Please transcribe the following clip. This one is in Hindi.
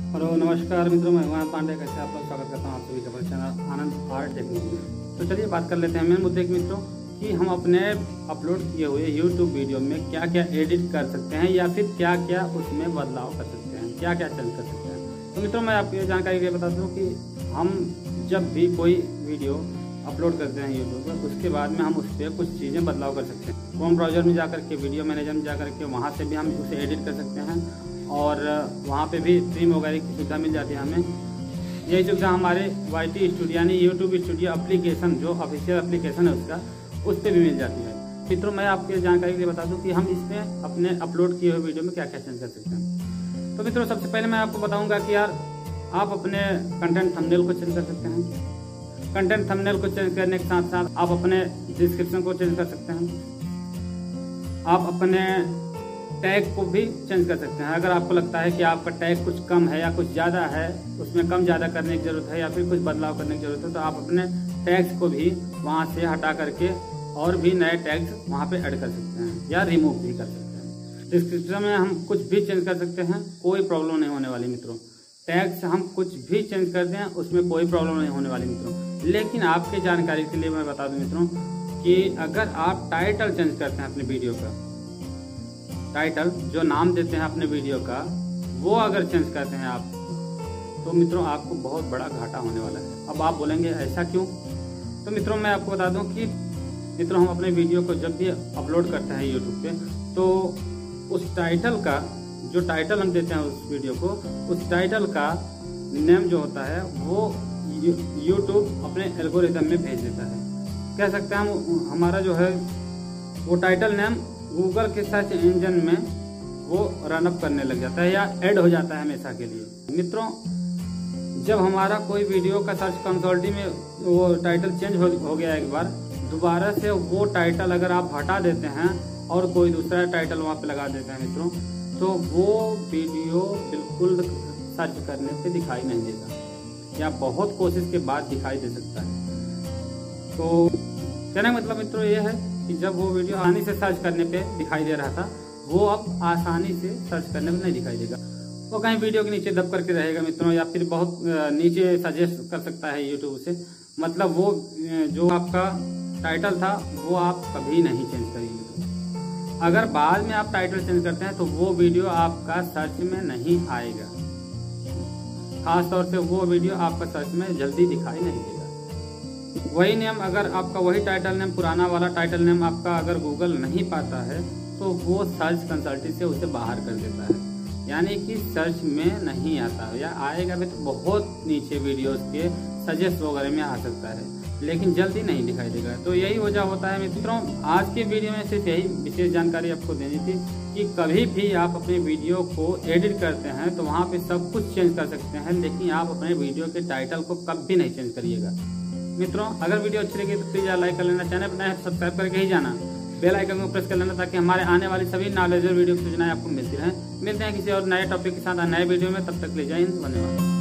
हेलो नमस्कार मित्रों, मैं हुमायूं पांडे। कैसे आप लोग, स्वागत करता हूँ आप सभी का चैनल आनंद आर्ट टेक्निक। तो चलिए बात कर लेते हैं मेन मुद्दे की मित्रों कि हम अपने अपलोड किए हुए यूट्यूब वीडियो में क्या क्या एडिट कर सकते हैं या फिर क्या क्या उसमें बदलाव कर सकते हैं, क्या क्या चेंज कर सकते हैं। तो मित्रों मैं आपको ये जानकारी ये बता दूँ कि हम जब भी कोई वीडियो अपलोड करते हैं यूट्यूब पर, उसके बाद में हम उस पर कुछ चीज़ें बदलाव कर सकते हैं। क्रोम ब्राउज़र में जाकर के, वीडियो मैनेजर में जाकर के, वहाँ से भी हम उसे एडिट कर सकते हैं और वहाँ पे भी स्ट्रीम वगैरह की सुविधा मिल जाती है हमें। यही सुविधा हमारे YT स्टूडियो यानी यूट्यूब स्टूडियो एप्लीकेशन, जो ऑफिशियल एप्लीकेशन है उसका, उस पर भी मिल जाती है। मित्रों मैं आपको जानकारी के लिए बता दूं कि हम इसमें अपने अपलोड किए हुए वीडियो में क्या क्या चेंज कर सकते हैं। तो मित्रों सबसे पहले मैं आपको बताऊंगा कि यार आप अपने कंटेंट थंबनेल को चेंज कर सकते हैं। कंटेंट थंबनेल को चेंज करने के साथ साथ आप अपने डिस्क्रिप्शन को चेंज कर सकते हैं। आप अपने टैग को भी चेंज कर सकते हैं। अगर आपको लगता है कि आपका टैग कुछ कम है या कुछ ज़्यादा है, उसमें कम ज़्यादा करने की ज़रूरत है या फिर कुछ बदलाव करने की ज़रूरत है, तो आप अपने टैग्स को भी वहाँ से हटा करके और भी नए टैग्स वहाँ पे ऐड कर सकते हैं या रिमूव भी कर सकते हैं। डिस्क्रिप्शन में हम कुछ भी चेंज कर सकते हैं, कोई प्रॉब्लम नहीं होने वाली मित्रों। टैग्स हम कुछ भी चेंज कर दें, उसमें कोई प्रॉब्लम नहीं होने वाली मित्रों। लेकिन आपके जानकारी के लिए मैं बता दूं मित्रों कि अगर आप टाइटल चेंज करते हैं अपने वीडियो का, टाइटल जो नाम देते हैं अपने वीडियो का, वो अगर चेंज करते हैं आप, तो मित्रों आपको बहुत बड़ा घाटा होने वाला है। अब आप बोलेंगे ऐसा क्यों? तो मित्रों मैं आपको बता दूं कि मित्रों हम अपने वीडियो को जब भी अपलोड करते हैं यूट्यूब पे, तो उस टाइटल का, जो टाइटल हम देते हैं उस वीडियो को, उस टाइटल का नेम जो होता है वो यूट्यूब अपने एल्गोरिथम में भेज देता है। कह सकते हैं हम, हमारा जो है वो टाइटल नेम गूगल के सर्च इंजन में वो रनअप करने लग जाता है या ऐड हो जाता है हमेशा के लिए। मित्रों जब हमारा कोई वीडियो का सर्च कंसोलिटी में वो टाइटल चेंज हो गया एक बार, दोबारा से वो टाइटल अगर आप हटा देते हैं और कोई दूसरा टाइटल वहाँ पे लगा देते हैं मित्रों, तो वो वीडियो बिल्कुल सर्च करने पे दिखाई नहीं देगा या बहुत कोशिश के बाद दिखाई दे सकता है। तो कहने का मतलब मित्रों ये है कि जब वो वीडियो आसानी से सर्च करने पे दिखाई दे रहा था, वो अब आसानी से सर्च करने में नहीं दिखाई देगा। वो कहीं वीडियो के नीचे दब करके रहेगा मित्रों, या फिर बहुत नीचे सजेस्ट कर सकता है यूट्यूब से। मतलब वो जो आपका टाइटल था वो आप कभी नहीं चेंज करिए मित्रों। अगर बाद में आप टाइटल चेंज करते हैं तो वो वीडियो आपका सर्च में नहीं आएगा, खास तौर से वो वीडियो आपका सर्च में जल्दी दिखाई नहीं देगा। वही नेम, अगर आपका वही टाइटल नेम, पुराना वाला टाइटल नेम आपका अगर गूगल नहीं पाता है, तो वो सर्च कंसल्टेंट से उसे बाहर कर देता है, यानी कि सर्च में नहीं आता, या आएगा भी तो बहुत नीचे वीडियोस के सजेस्ट वगैरह में आ सकता है, लेकिन जल्दी नहीं दिखाई देगा। तो यही वजह होता है मित्रों। आज के वीडियो में सिर्फ यही विशेष जानकारी आपको देनी थी कि कभी भी आप अपने वीडियो को एडिट करते हैं तो वहाँ पे सब कुछ चेंज कर सकते हैं, लेकिन आप अपने वीडियो के टाइटल को कभी नहीं चेंज करिएगा मित्रों। अगर वीडियो अच्छी लगी तो प्लीज़ लाइक कर लेना, चैनल बनाए सब्सक्राइब करके ही जाना, बेल आइकन को प्रेस कर लेना, ताकि हमारे आने वाली सभी नॉलेजेबल वीडियो की सूचनाएं आपको मिलती रहें। मिलते हैं किसी और नए टॉपिक के साथ नए वीडियो में, तब तक ले जय हिंद, धन्यवाद।